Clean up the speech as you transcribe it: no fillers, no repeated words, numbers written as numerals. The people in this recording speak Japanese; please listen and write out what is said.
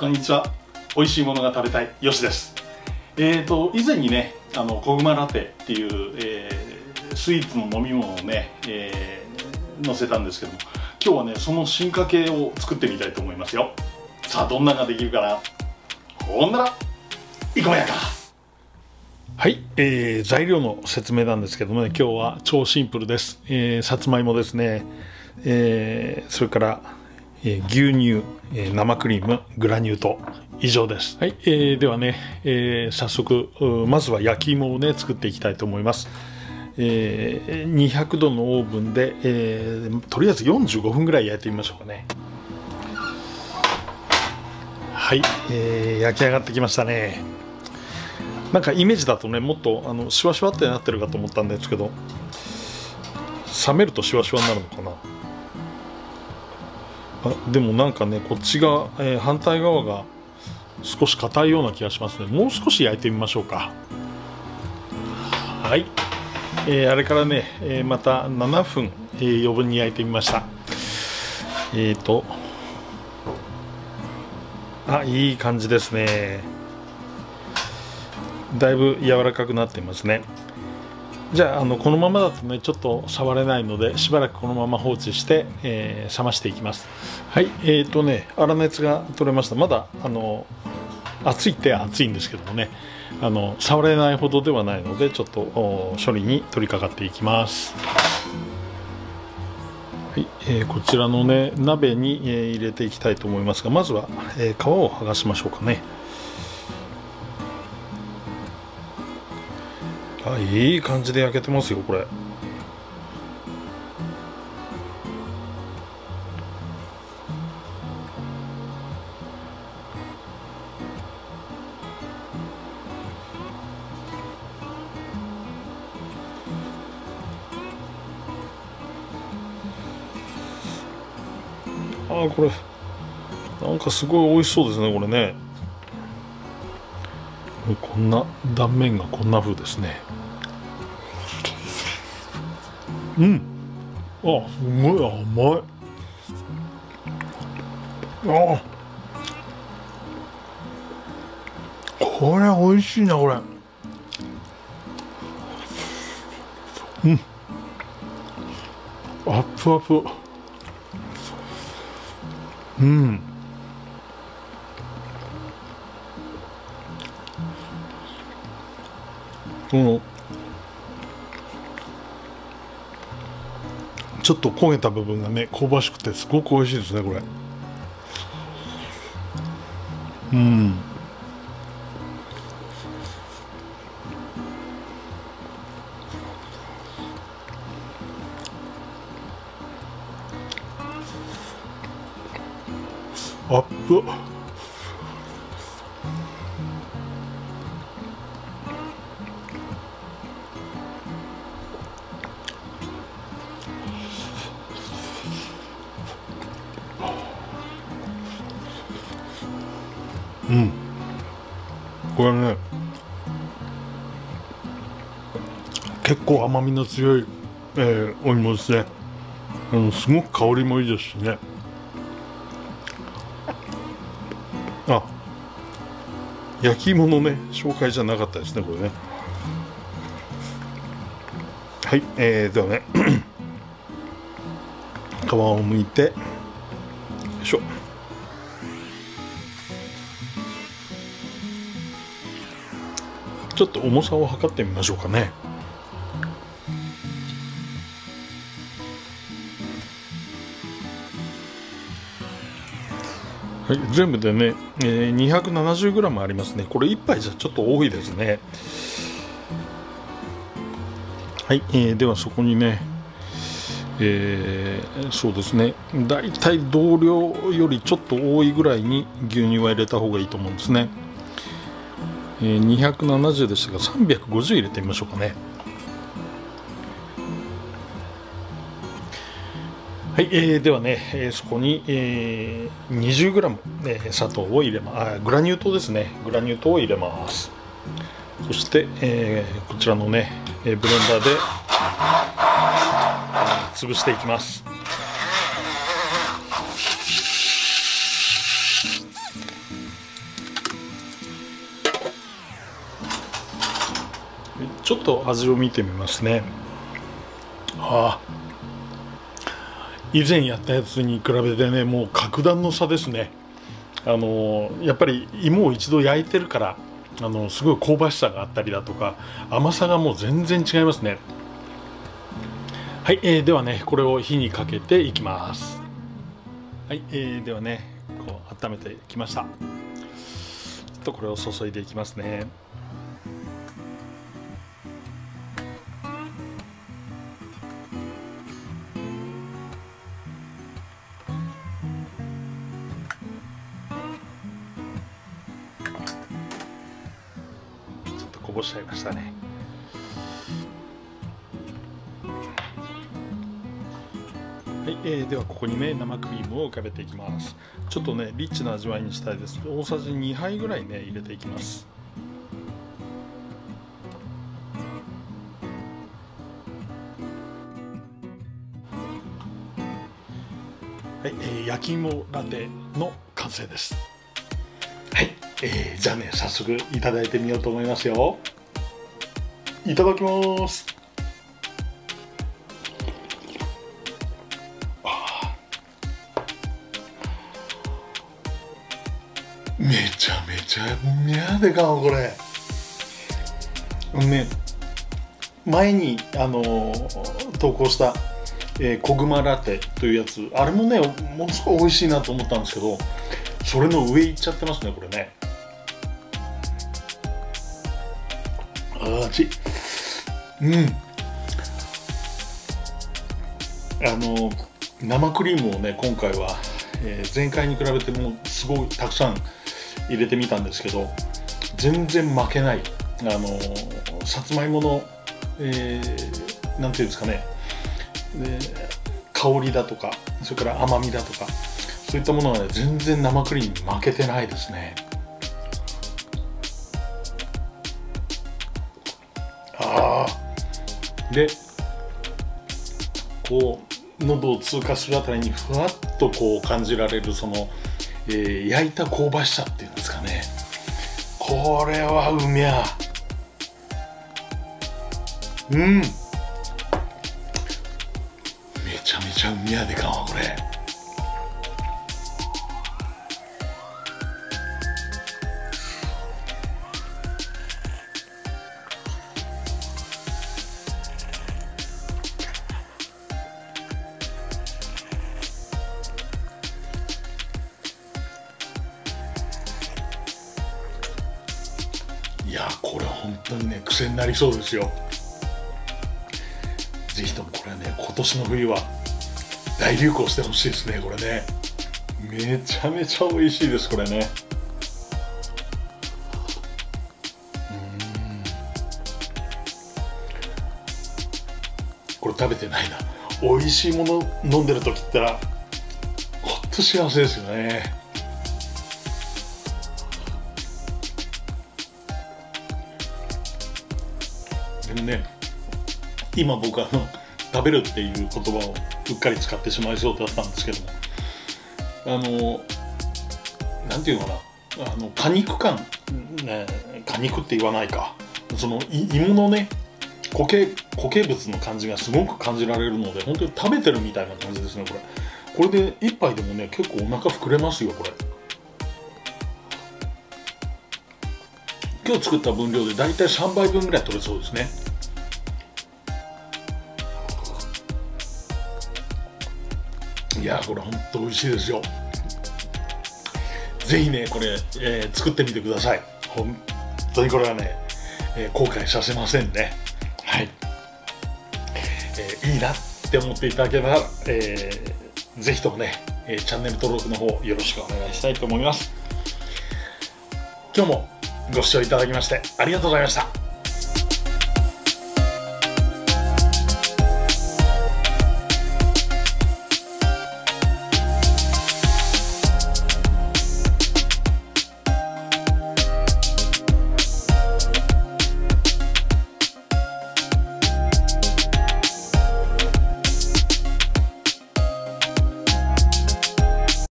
こんにちは。美味しいものが食べたいよしです。以前にねコグマラテっていう、スイーツの飲み物をね、載せたんですけども、今日はねその進化系を作ってみたいと思いますよ。さあどんなのができるかな。ほんならいこうやか。はい、材料の説明なんですけどもね、今日は超シンプルです。さつまいもですね、それから牛乳、生クリーム、グラニュー糖、以上です。はい、ではね、早速まずは焼き芋をね作っていきたいと思います。200度のオーブンで、とりあえず45分ぐらい焼いてみましょうかね。はい、焼き上がってきましたね。なんかイメージだとねもっとシュワシュワってなってるかと思ったんですけど、冷めるとシュワシュワになるのかな。でもなんかねこっちが、反対側が少し硬いような気がしますね。もう少し焼いてみましょうか。はい、あれからね、また7分、余分に焼いてみました。いい感じですね。だいぶ柔らかくなっていますね。じゃあ、このままだとねちょっと触れないので、しばらくこのまま放置して、冷ましていきます。はい、粗熱が取れました。まだ熱いって熱いんですけどもね、触れないほどではないので、ちょっと処理に取り掛かっていきます。はい、こちらのね鍋に、入れていきたいと思いますが、まずは、皮を剥がしましょうかね。いい感じで焼けてますよこれ。これなんかすごい美味しそうですねこれね。こんな断面がこんな風ですね。すごい甘い。これ美味しいなこれ。アップアップ。ちょっと焦げた部分がね香ばしくてすごく美味しいですねこれ。アップ。これね結構甘みの強い、お芋ですね。すごく香りもいいですしね。焼き芋のね紹介じゃなかったですねこれね。はい、ではね皮を剥いて、よいしょ。ちょっと重さを測ってみましょうかね。はい、全部でね、270g ありますね。これ1杯じゃちょっと多いですね。はい、ではそこにね、そうですね、だいたい同量よりちょっと多いぐらいに牛乳は入れた方がいいと思うんですね。270でしたが350入れてみましょうかね。はい、ではね、そこに、20g、砂糖を入れグラニュー糖ですね。グラニュー糖を入れます。そして、こちらのね、ブレンダーで、潰していきます。 ちょっと味を見てみますね。ああ、以前やったやつに比べてね、もう格段の差ですね。やっぱり芋を一度焼いてるからすごい香ばしさがあったりだとか、甘さがもう全然違いますね。はい、ではねこれを火にかけていきます。はい、ではねこう温めてきました。ちょっとこれを注いでいきますね。ちょっとこぼしちゃいましたね。はい、ではここにね生クリームを浮かべていきます。ちょっとねリッチな味わいにしたいです。大さじ2杯ぐらいね入れていきます。はい、焼き芋ラテの完成です。はい、じゃあね早速いただいてみようと思いますよ。いただきます。めちゃめちゃうみゃでかんこれね。前に投稿したコグマラテというやつ、あれもねものすごい美味しいなと思ったんですけど、それの上いっちゃってますねこれね。あち生クリームをね今回は、前回に比べてもすごいたくさん入れてみたんですけど、全然負けないさつまいもの、なんていうんですかね、香りだとかそれから甘みだとかそういったものはね全然生クリームに負けてないですね。でこう喉を通過するあたりにふわっとこう感じられるその、焼いた香ばしさっていうんですかね。これはうみゃめちゃめちゃうみやでかんわこれ。いやこれ本当にね癖になりそうですよ。ぜひともこれはね今年の冬は大流行してほしいですね。これねめちゃめちゃ美味しいですこれね。これ食べてないな。美味しいもの飲んでる時ってほっと幸せですよね。でもね今僕食べるっていう言葉をうっかり使ってしまいそうだったんですけども、なんていうのかな、果肉感、ね、果肉って言わないか、その芋のね固形物の感じがすごく感じられるので、本当に食べてるみたいな感じですねこれで一杯でもね結構お腹膨れますよこれ。今日作った分量でだいたい3杯分ぐらい取れそうですね。いやこれ本当美味しいですよ。ぜひねこれ、作ってみてください。本当にこれはね、後悔させませんね。はい、いいなって思っていただけたら、ぜひともね、チャンネル登録の方よろしくお願いしたいと思います。今日もご視聴いただきましてありがとうございました。